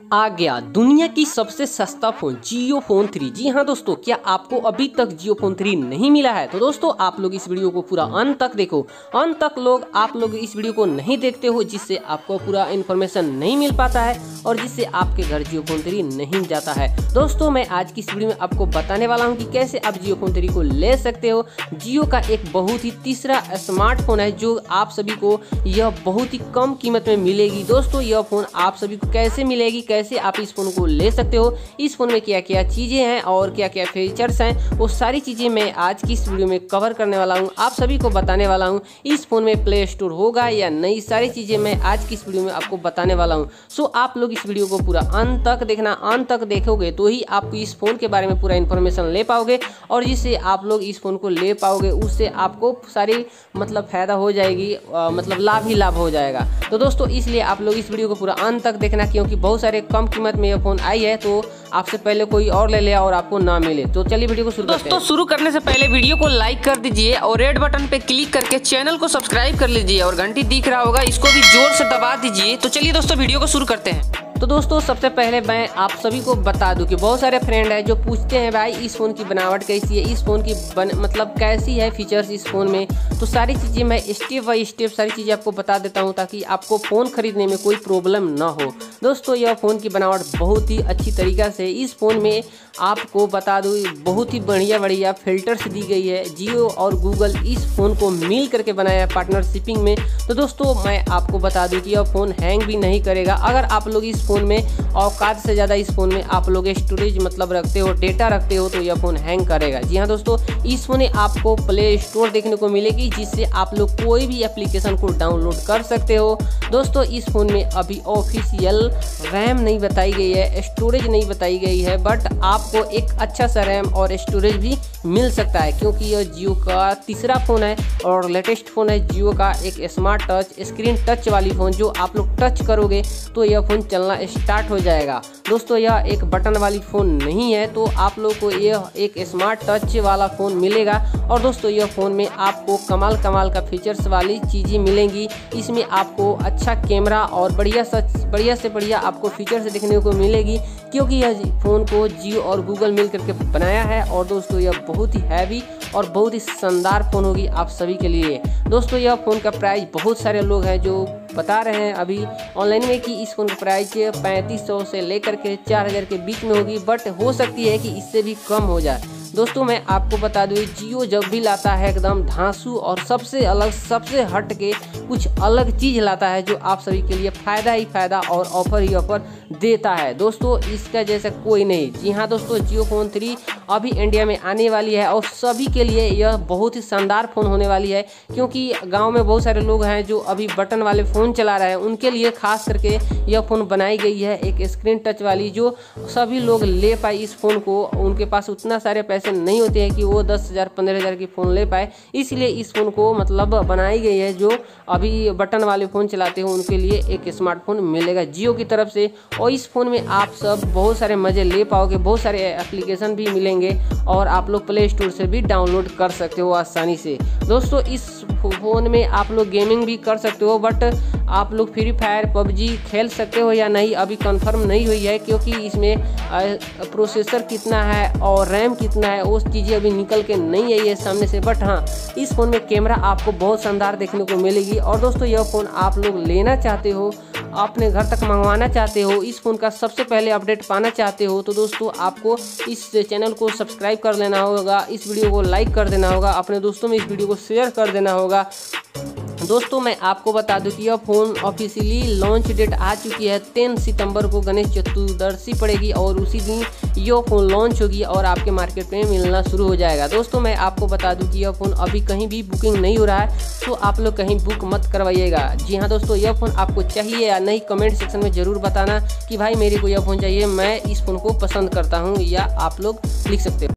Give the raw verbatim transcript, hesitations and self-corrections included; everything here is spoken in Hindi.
आ गया दुनिया की सबसे सस्ता फोन जियो फोन थ्री। जी हाँ दोस्तों, क्या आपको अभी तक जियो फोन थ्री नहीं मिला है? तो दोस्तों आप लोग इस वीडियो को पूरा अंत तक देखो। अंत तक लोग आप लोग इस वीडियो को नहीं देखते हो, जिससे आपको पूरा इन्फॉर्मेशन नहीं मिल पाता है और जिससे आपके घर जियो फोन थ्री नहीं जाता है। दोस्तों मैं आज की इस वीडियो में आपको बताने वाला हूँ कि कैसे आप जियो फोन थ्री को ले सकते हो। जियो का एक बहुत ही तीसरा स्मार्टफोन है जो आप सभी को यह बहुत ही कम कीमत में मिलेगी। दोस्तों यह फोन आप सभी को कैसे मिलेगी, कैसे आप इस फोन को ले सकते हो, इस फोन में क्या क्या चीजें हैं और क्या क्या फीचर्स हैं, वो सारी चीजें मैं आज की इस वीडियो में कवर करने वाला हूं। आप सभी को बताने वाला हूं इस फोन में प्ले स्टोर होगा या नहीं, सारी चीजें मैं आज की इस वीडियो में आपको बताने वाला हूं। सो आप लोग इस वीडियो को पूरा अंत तक देखना। अंत तक देखोगे तो ही आप इस फोन के बारे में पूरा इन्फॉर्मेशन ले पाओगे और जिससे आप लोग इस फोन को ले पाओगे उससे आपको सारी मतलब फायदा हो जाएगी, आ, मतलब लाभ ही लाभ हो जाएगा। तो दोस्तों इसलिए आप लोग इस वीडियो को पूरा अंत तक देखना, क्योंकि बहुत सारे कम कीमत में यह फोन आई है तो आपसे पहले कोई और ले लिया और आपको ना मिले। तो चलिए वीडियो को शुरू करते हैं। दोस्तों शुरू करने से पहले वीडियो को लाइक कर दीजिए और रेड बटन पे क्लिक करके चैनल को सब्सक्राइब कर लीजिए और घंटी दिख रहा होगा इसको भी जोर से दबा दीजिए। तो चलिए दोस्तों वीडियो को शुरू करते हैं। तो दोस्तों सबसे पहले मैं आप सभी को बता दूं कि बहुत सारे फ्रेंड हैं जो पूछते हैं भाई इस फ़ोन की बनावट कैसी है, इस फ़ोन की बन मतलब कैसी है फीचर्स इस फ़ोन में। तो सारी चीज़ें मैं स्टेप बाय स्टेप सारी चीज़ें आपको बता देता हूं ताकि आपको फ़ोन खरीदने में कोई प्रॉब्लम ना हो। दोस्तों यह फ़ोन की बनावट बहुत ही अच्छी तरीक़ा से इस फ़ोन में आपको बता दूँ बहुत ही बढ़िया बढ़िया फिल्टर्स दी गई है। जियो और गूगल इस फ़ोन को मिल करके बनाया है पार्टनरशिपिंग में। तो दोस्तों मैं आपको बता दूँ कि यह फ़ोन हैंग भी नहीं करेगा। अगर आप लोग इस फ़ोन में औकात से ज़्यादा इस फ़ोन में आप लोग स्टोरेज मतलब रखते हो, डेटा रखते हो, तो यह फ़ोन हैंग करेगा। जी हाँ दोस्तों, इस फ़ोन में आपको प्ले स्टोर देखने को मिलेगी जिससे आप लोग कोई भी एप्लीकेशन को डाउनलोड कर सकते हो। दोस्तों इस फ़ोन में अभी ऑफिशियल रैम नहीं बताई गई है, स्टोरेज नहीं बताई गई है, बट आपको एक अच्छा सा रैम और स्टोरेज भी मिल सकता है क्योंकि यह जियो का तीसरा फ़ोन है और लेटेस्ट फ़ोन है जियो का एक स्मार्ट टच स्क्रीन टच वाली फ़ोन, जो आप लोग टच करोगे तो यह फ़ोन चलना स्टार्ट हो जाएगा। दोस्तों यह एक बटन वाली फ़ोन नहीं है, तो आप लोग को यह एक स्मार्ट टच वाला फ़ोन मिलेगा। और दोस्तों यह फ़ोन में आपको कमाल कमाल का फीचर्स वाली चीज़ें मिलेंगी। इसमें आपको अच्छा कैमरा और बढ़िया सच बढ़िया से बढ़िया आपको फीचर्स देखने को मिलेगी क्योंकि यह फ़ोन को जियो और गूगल मिल करके बनाया है। और दोस्तों यह बहुत ही हैवी और बहुत ही शानदार फ़ोन होगी आप सभी के लिए। दोस्तों यह फ़ोन का प्राइस बहुत सारे लोग हैं जो बता रहे हैं अभी ऑनलाइन में कि इस फ़ोन का प्राइस पैंतीस सौ से लेकर के चार हज़ार के बीच में होगी, बट हो सकती है कि इससे भी कम हो जाए। दोस्तों मैं आपको बता दूँ जियो जब भी लाता है एकदम धांसू और सबसे अलग सबसे हट के कुछ अलग चीज़ लाता है जो आप सभी के लिए फ़ायदा ही फ़ायदा और ऑफर ही ऑफर देता है। दोस्तों इसका जैसा कोई नहीं। जी हाँ दोस्तों, जियो फोन थ्री अभी इंडिया में आने वाली है और सभी के लिए यह बहुत ही शानदार फ़ोन होने वाली है क्योंकि गांव में बहुत सारे लोग हैं जो अभी बटन वाले फ़ोन चला रहे हैं, उनके लिए खास करके यह फ़ोन बनाई गई है एक स्क्रीन टच वाली, जो सभी लोग ले पाए इस फ़ोन को। उनके पास उतना सारे पैसे नहीं होते हैं कि वो दस हज़ार पंद्रह हज़ार की फ़ोन ले पाए, इसलिए इस फ़ोन को मतलब बनाई गई है जो अभी बटन वाले फ़ोन चलाते हो उनके लिए एक स्मार्टफोन मिलेगा जियो की तरफ से। और इस फ़ोन में आप सब बहुत सारे मज़े ले पाओगे, बहुत सारे एप्लीकेशन भी मिलेंगे और आप लोग प्ले स्टोर से भी डाउनलोड कर सकते हो आसानी से। दोस्तों इस फ़ोन में आप लोग गेमिंग भी कर सकते हो, बट आप लोग फ्री फायर पबजी खेल सकते हो या नहीं अभी कंफर्म नहीं हुई है क्योंकि इसमें प्रोसेसर कितना है और रैम कितना है वो चीज़ें अभी निकल के नहीं आई है सामने से। बट हाँ इस फ़ोन में कैमरा आपको बहुत शानदार देखने को मिलेगी। और दोस्तों यह फ़ोन आप लोग लेना चाहते हो, अपने घर तक मंगवाना चाहते हो, इस फ़ोन का सबसे पहले अपडेट पाना चाहते हो, तो दोस्तों आपको इस चैनल को सब्सक्राइब कर लेना होगा, इस वीडियो को लाइक कर देना होगा, अपने दोस्तों में इस वीडियो को शेयर कर देना होगा। दोस्तों मैं आपको बता दूं कि यह फ़ोन ऑफिशियली लॉन्च डेट आ चुकी है। दस सितंबर को गणेश चतुर्दशी पड़ेगी और उसी दिन यह फ़ोन लॉन्च होगी और आपके मार्केट में मिलना शुरू हो जाएगा। दोस्तों मैं आपको बता दूं कि यह फ़ोन अभी कहीं भी बुकिंग नहीं हो रहा है, तो आप लोग कहीं बुक मत करवाइएगा। जी हाँ दोस्तों, यह फ़ोन आपको चाहिए या नहीं कमेंट सेक्शन में ज़रूर बताना कि भाई मेरे को यह फ़ोन चाहिए, मैं इस फ़ोन को पसंद करता हूँ, या आप लोग लिख सकते हो।